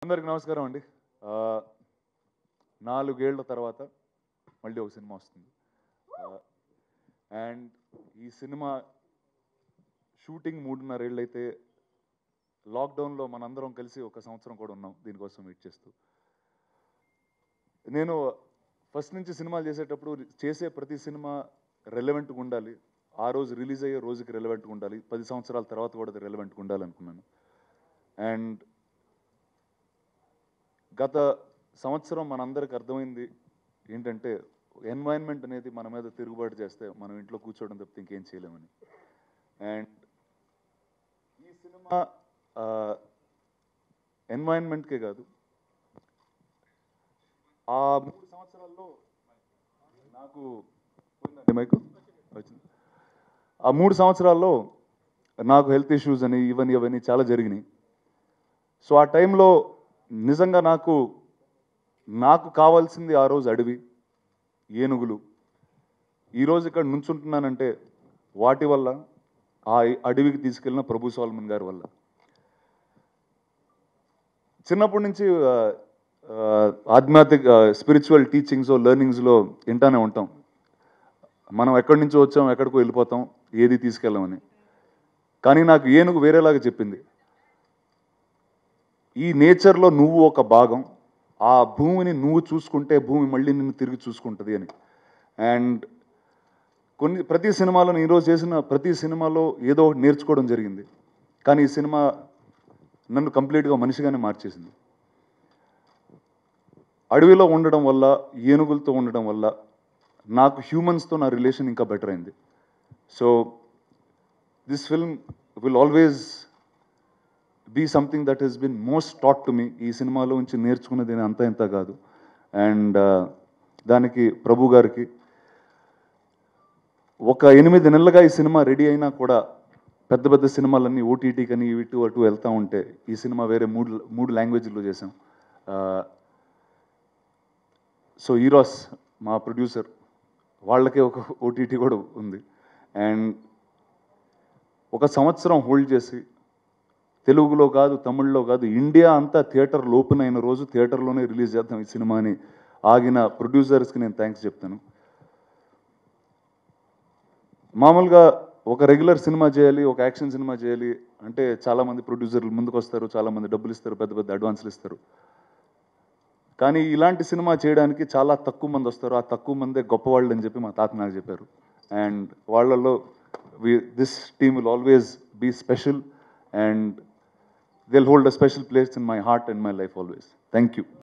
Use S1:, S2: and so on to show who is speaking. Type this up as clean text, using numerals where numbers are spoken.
S1: అందరికి నమస్కారం అండి. 4 ఏళ్ల తర్వాత మళ్ళీ ఒక సినిమా వస్తుంది. అండ్ ఈ సినిమా షూటింగ్ 3.5 ఏళ్ళు అయితే లాక్డౌన్లో మనందరం కలిసి ఒక సంవత్సరం కూడా ఉన్నాం దీనికోసం వెయిట్ చేస్తూ. నేను ఫస్ట్ నుంచి సినిమాలు చేసేటప్పుడు చేసే ప్రతి సినిమా రెలవెంట్గా ఉండాలి, ఆ రోజు రిలీజ్ అయ్యే రోజుకి రెలవెంట్గా ఉండాలి, 10 సంవత్సరాల తర్వాత కూడా అది రెలవెంట్గా ఉండాలనుకున్నాను. అండ్ గత సంవత్సరం మనందరికి అర్థమైంది ఏంటంటే ఎన్వైరన్మెంట్ అనేది మన మీద తిరుగుబాటు చేస్తే మనం ఇంట్లో కూర్చోవడం తప్పితే ఇంకేం చేయలేమని. అండ్ ఈ సినిమా ఎన్వైరన్మెంట్కే కాదు, ఆ 3 సంవత్సరాల్లో నాకు మైకు వచ్చింది. ఆ 3 సంవత్సరాల్లో నాకు హెల్త్ ఇష్యూస్ అని ఇవన్నీ చాలా జరిగినాయి. సో ఆ టైంలో నిజంగా నాకు కావాల్సింది ఆ రోజు అడవి, ఏనుగులు. ఈరోజు ఇక్కడ నుంచుంటున్నానంటే వాటి వల్ల, ఆ అడవికి తీసుకెళ్ళిన ప్రభు సోలమన్ గారి వల్ల. చిన్నప్పటి నుంచి ఆధ్యాత్మిక స్పిరిచువల్ టీచింగ్స్ లెర్నింగ్స్లో వింటానే ఉంటాం, మనం ఎక్కడి నుంచో వచ్చాం ఎక్కడికో వెళ్ళిపోతాం, ఏది తీసుకెళ్ళమని. కానీ నాకు ఏనుగు వేరేలాగా చెప్పింది, ఈ నేచర్లో నువ్వు ఒక భాగం, ఆ భూమిని నువ్వు చూసుకుంటే భూమి మళ్ళీ నిన్ను తిరిగి చూసుకుంటుంది అని. అండ్ ప్రతి సినిమాలో ఈరోజు చేసిన ప్రతి సినిమాలో ఏదో ఒకటి నేర్చుకోవడం జరిగింది. కానీ ఈ సినిమా నన్ను కంప్లీట్గా మనిషిగానే మార్చేసింది. అడవిలో ఉండడం వల్ల, ఏనుగులతో ఉండడం వల్ల నాకు హ్యూమన్స్తో నా రిలేషన్ ఇంకా బెటర్ అయింది. So this film will always be something that he's been most taught to me. ఈ సినిమాలో నుంచి నేర్చుకున్నది అంతా ఇంత కాదు. అండ్ దానికి ప్రభు గారికి ఒక 8 నెలలుగా ఈ సినిమా రెడీ అయినా కూడా పెద్ద పెద్ద సినిమాలన్నీ ఓటీటీ కానీ ఇటు అటు వెళ్తూ ఉంటే ఈ సినిమా వేరే మూడు లాంగ్వేజ్లో చేసాం. సో ఈరోస్ మా ప్రొడ్యూసర్, వాళ్ళకే ఒక ఓటీటీ కూడా ఉంది. అండ్ ఒక సంవత్సరం హోల్డ్ చేసి తెలుగులో కాదు, తమిళ్లో కాదు, ఇండియా అంతా థియేటర్లో ఓపెన్ అయిన రోజు థియేటర్లోనే రిలీజ్ చేద్దాం ఈ సినిమాని ఆగిన ప్రొడ్యూసర్స్కి నేను థ్యాంక్స్ చెప్తాను. మామూలుగా ఒక రెగ్యులర్ సినిమా చేయాలి, ఒక యాక్షన్ సినిమా చేయాలి అంటే చాలామంది ప్రొడ్యూసర్లు ముందుకు వస్తారు, చాలామంది డబ్బులు ఇస్తారు, పెద్ద పెద్ద అడ్వాన్సులు ఇస్తారు. కానీ ఇలాంటి సినిమా చేయడానికి చాలా తక్కువ మంది వస్తారు, ఆ తక్కువ మందే గొప్పవాళ్ళు అని చెప్పి మా తాత నాకు చెప్పారు. అండ్ వాళ్ళల్లో this team will always be special and they'll hold a special place in my heart and my life always. Thank you.